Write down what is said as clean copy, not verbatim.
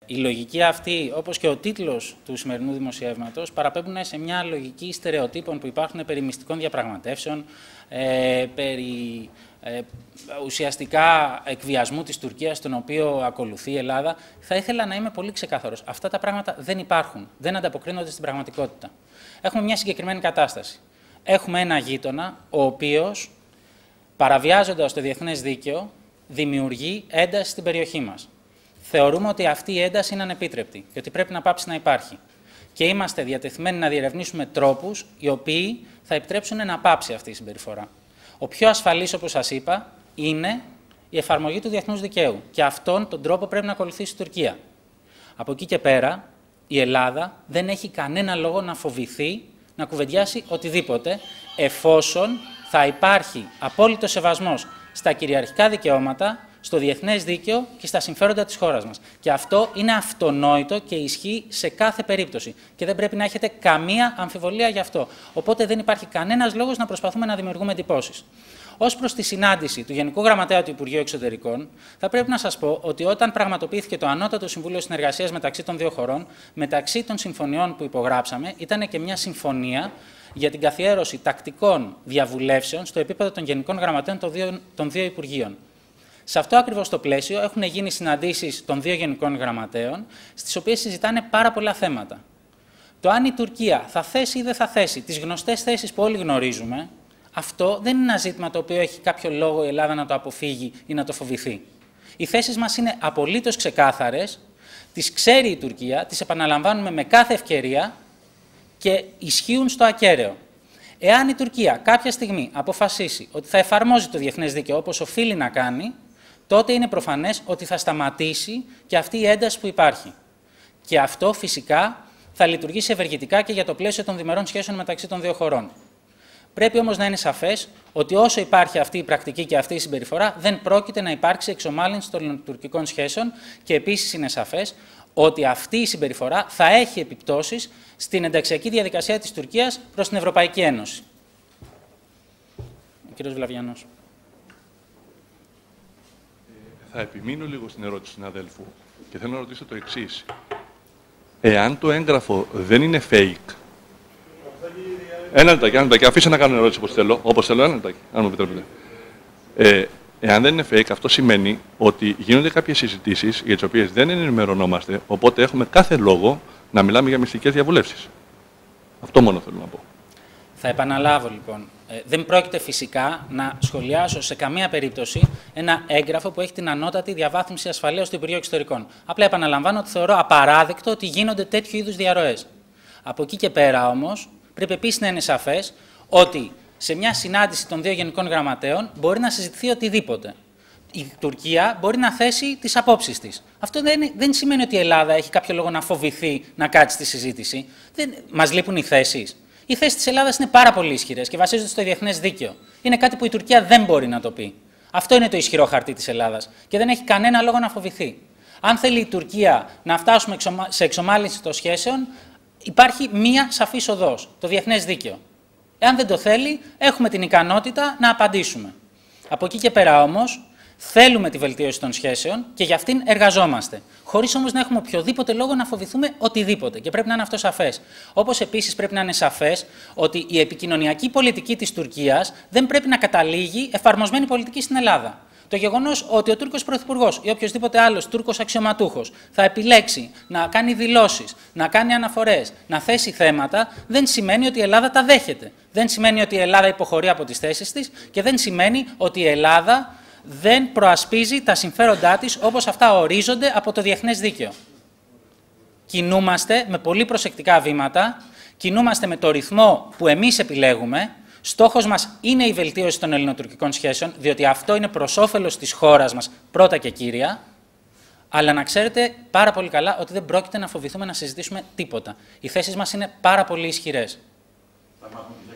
Η λογική αυτή, όπως και ο τίτλος του σημερινού δημοσιεύματος, παραπέμπουν σε μια λογική στερεοτύπων που υπάρχουν περί μυστικών διαπραγματεύσεων, περί ουσιαστικά εκβιασμού της Τουρκίας, τον οποίο ακολουθεί η Ελλάδα. Θα ήθελα να είμαι πολύ ξεκάθαρος. Αυτά τα πράγματα δεν υπάρχουν, δεν ανταποκρίνονται στην πραγματικότητα. Έχουμε μια συγκεκριμένη κατάσταση. Έχουμε ένα γείτονα, ο οποίος, παραβιάζοντας το διεθνές δίκαιο, δημιουργεί ένταση στην περιοχή μας. Θεωρούμε ότι αυτή η ένταση είναι ανεπίτρεπτη και ότι πρέπει να πάψει να υπάρχει. Και είμαστε διατεθειμένοι να διερευνήσουμε τρόπους οι οποίοι θα επιτρέψουν να πάψει αυτή η συμπεριφορά. Ο πιο ασφαλής, όπως σας είπα, είναι η εφαρμογή του διεθνούς δικαίου. Και αυτόν τον τρόπο πρέπει να ακολουθήσει η Τουρκία. Από εκεί και πέρα, η Ελλάδα δεν έχει κανένα λόγο να φοβηθεί να κουβεντιάσει οτιδήποτε, εφόσον θα υπάρχει απόλυτο σεβασμός στα κυριαρχικά δικαιώματα, στο διεθνές δίκαιο και στα συμφέροντα της χώρας μας. Και αυτό είναι αυτονόητο και ισχύει σε κάθε περίπτωση. Και δεν πρέπει να έχετε καμία αμφιβολία γι' αυτό. Οπότε δεν υπάρχει κανένας λόγος να προσπαθούμε να δημιουργούμε εντυπώσεις. Ως προς τη συνάντηση του Γενικού Γραμματέα του Υπουργείου Εξωτερικών, θα πρέπει να σας πω ότι όταν πραγματοποιήθηκε το Ανώτατο Συμβούλιο Συνεργασίας μεταξύ των δύο χωρών, μεταξύ των συμφωνιών που υπογράψαμε, ήταν και μια συμφωνία για την καθιέρωση τακτικών διαβουλεύσεων στο επίπεδο των Γενικών Γραμματέων των δύο Υπουργείων. Σε αυτό ακριβώς το πλαίσιο έχουν γίνει συναντήσεις των δύο Γενικών Γραμματέων, στις οποίες συζητάνε πάρα πολλά θέματα. Το αν η Τουρκία θα θέσει ή δεν θα θέσει τις γνωστές θέσεις που όλοι γνωρίζουμε, αυτό δεν είναι ένα ζήτημα το οποίο έχει κάποιο λόγο η Ελλάδα να το αποφύγει ή να το φοβηθεί. Οι θέσεις μας είναι απολύτως ξεκάθαρες, τις ξέρει η Τουρκία, τις επαναλαμβάνουμε με κάθε ευκαιρία και ισχύουν στο ακέραιο. Εάν η Τουρκία κάποια στιγμή αποφασίσει ότι θα εφαρμόζει το διεθνές δίκαιο όπως οφείλει να κάνει, τότε είναι προφανές ότι θα σταματήσει και αυτή η ένταση που υπάρχει. Και αυτό φυσικά θα λειτουργήσει ευεργετικά και για το πλαίσιο των διμερών σχέσεων μεταξύ των δύο χωρών. Πρέπει όμως να είναι σαφές ότι όσο υπάρχει αυτή η πρακτική και αυτή η συμπεριφορά, δεν πρόκειται να υπάρξει εξομάλυνση των ελληνοτουρκικών σχέσεων και επίσης είναι σαφές ότι αυτή η συμπεριφορά θα έχει επιπτώσεις στην ενταξιακή διαδικασία της Τουρκίας προς την Ευρωπαϊκή Ένωση. Ο κύριος Βλαβιανός. Θα επιμείνω λίγο στην ερώτηση του συναδέλφου και θέλω να ρωτήσω το εξής. Εάν το έγγραφο δεν είναι fake. Ένα λεπτάκι, αφήστε να κάνω ερώτηση όπως θέλω, ένα λεπτάκι, αν μου επιτρέπετε. Εάν δεν είναι fake, αυτό σημαίνει ότι γίνονται κάποιες συζητήσεις για τις οποίες δεν ενημερωνόμαστε, οπότε έχουμε κάθε λόγο να μιλάμε για μυστικές διαβουλεύσεις. Αυτό μόνο θέλω να πω. Θα επαναλάβω λοιπόν. Δεν πρόκειται φυσικά να σχολιάσω σε καμία περίπτωση ένα έγγραφο που έχει την ανώτατη διαβάθμιση ασφαλείας του Υπουργείου Εξωτερικών. Απλά επαναλαμβάνω ότι θεωρώ απαράδεκτο ότι γίνονται τέτοιου είδους διαρροές. Από εκεί και πέρα όμως, πρέπει επίσης να είναι σαφές ότι σε μια συνάντηση των δύο Γενικών Γραμματέων μπορεί να συζητηθεί οτιδήποτε. Η Τουρκία μπορεί να θέσει τις απόψεις της. Αυτό δεν σημαίνει ότι η Ελλάδα έχει κάποιο λόγο να φοβηθεί να κάτσει στη συζήτηση. Μας λείπουν οι θέσεις. Οι θέσεις της Ελλάδας είναι πάρα πολύ ισχυρές και βασίζονται στο διεθνές δίκαιο. Είναι κάτι που η Τουρκία δεν μπορεί να το πει. Αυτό είναι το ισχυρό χαρτί της Ελλάδας και δεν έχει κανένα λόγο να φοβηθεί. Αν θέλει η Τουρκία να φτάσουμε σε εξομάλυνση των σχέσεων, υπάρχει μία σαφής οδός, το διεθνές δίκαιο. Εάν δεν το θέλει, έχουμε την ικανότητα να απαντήσουμε. Από εκεί και πέρα όμως, θέλουμε τη βελτίωση των σχέσεων και για αυτήν εργαζόμαστε. Χωρίς όμως να έχουμε οποιοδήποτε λόγο να φοβηθούμε οτιδήποτε. Και πρέπει να είναι αυτό σαφές. Όπως επίσης πρέπει να είναι σαφές ότι η επικοινωνιακή πολιτική της Τουρκίας δεν πρέπει να καταλήγει εφαρμοσμένη πολιτική στην Ελλάδα. Το γεγονός ότι ο Τούρκος Πρωθυπουργός ή οποιοδήποτε άλλος Τούρκος αξιωματούχος θα επιλέξει να κάνει δηλώσεις, να κάνει αναφορές, να θέσει θέματα, δεν σημαίνει ότι η Ελλάδα τα δέχεται. Δεν σημαίνει ότι η Ελλάδα υποχωρεί από τις θέσεις της και δεν σημαίνει ότι η Ελλάδα δεν προασπίζει τα συμφέροντά της όπως αυτά ορίζονται από το διεθνές δίκαιο. Κινούμαστε με πολύ προσεκτικά βήματα, κινούμαστε με το ρυθμό που εμείς επιλέγουμε. Στόχος μας είναι η βελτίωση των ελληνοτουρκικών σχέσεων, διότι αυτό είναι προς όφελος της χώρας μας πρώτα και κύρια, αλλά να ξέρετε πάρα πολύ καλά ότι δεν πρόκειται να φοβηθούμε να συζητήσουμε τίποτα. Οι θέσεις μας είναι πάρα πολύ ισχυρές.